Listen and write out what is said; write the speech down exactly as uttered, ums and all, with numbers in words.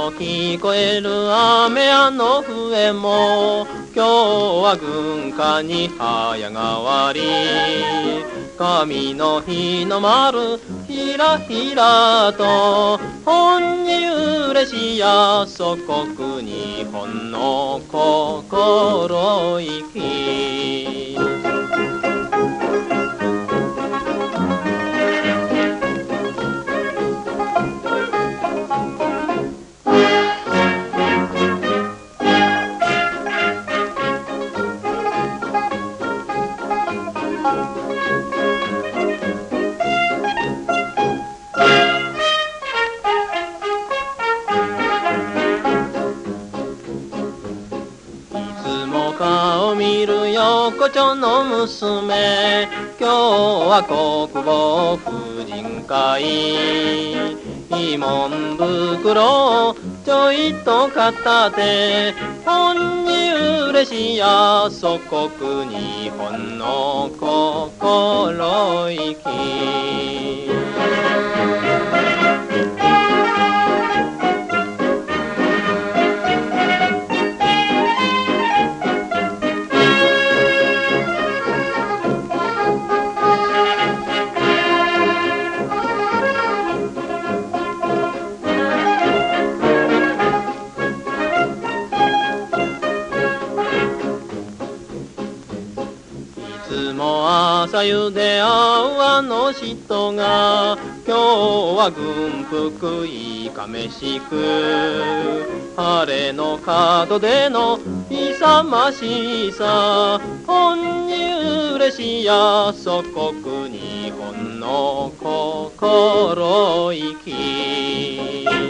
の聞こえる雨やの笛も今日は軍歌に早変わり。神の日の丸ひらひらと本に嬉しや祖国日本の心意気。顔見る横丁の娘、今日は国防婦人会。慰問袋をちょいと片手、本に嬉しや祖国日本の心意気。いつも朝湯で会うあの人が今日は軍服いかめしく、晴れの角での勇ましさ、本に嬉しや祖国日本の心意気。